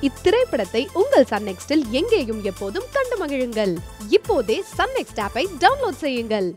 இத்திரைப்படத்தை உங்கள் சன் நெக்ஸ்டில் எங்கேயும் எப்போதும் கண்டு மகிழுங்கள். இப்போதே சன் நெக்ஸ்ட் ஆப்பை டவுன்லோட் செய்யுங்கள்.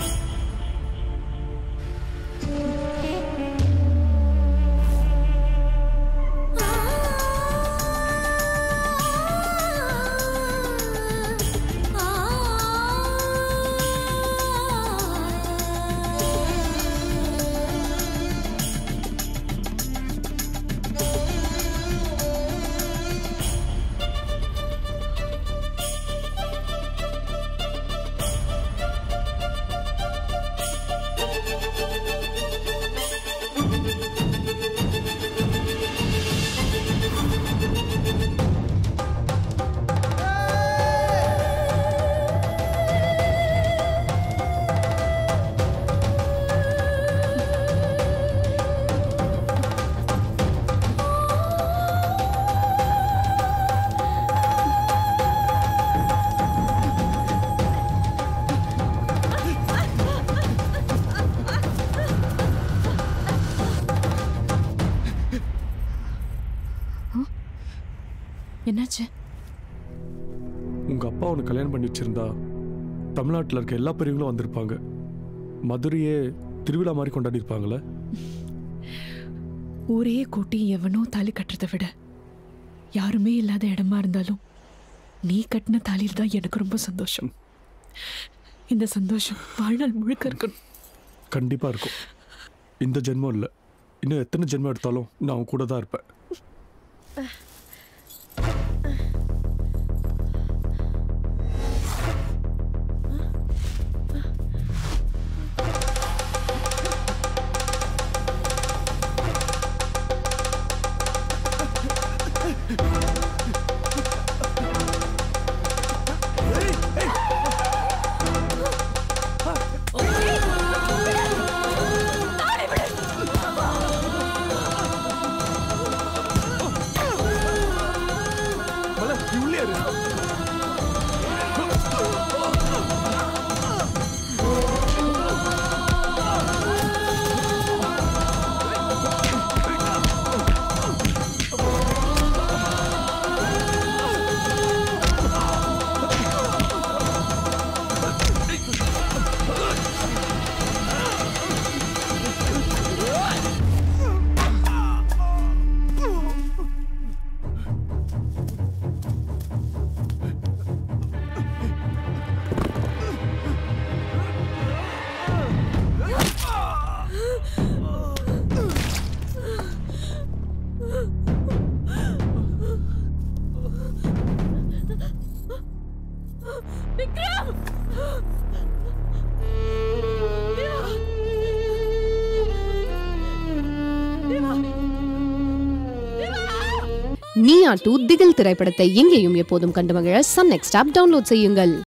என்னாச்சு? உங்க அப்பா உனக்கு கல்யாணம் பண்ணி வச்சிருந்தா தமிழ்நாட்டில் இருக்க எல்லா பெரியவங்களும் வந்திருப்பாங்க. மதுரையே திருவிழா மாதிரி கொண்டாடி இருப்பாங்களே. ஊரே கூட்டி எவனோ தாலி கட்டுறதை விட யாருமே இல்லாத இடமா இருந்தாலும் நீ கட்டின தாலியில் தான் எனக்கு ரொம்ப சந்தோஷம். இந்த சந்தோஷம் வாழ்நாள் முழுக்க இருக்கணும். கண்டிப்பா இருக்கும். இந்த ஜென்மம் இல்லை, இன்னும் எத்தனை ஜென்மம் எடுத்தாலும் நான் அவன் கூட தான் இருப்பேன். நீயா 2 திகில் திரைப்படத்தை எங்கேயும் எப்போதும் கண்டு மகிழ சன் நெக்ஸ்ட் ஆப் டவுன்லோட் செய்யுங்கள்.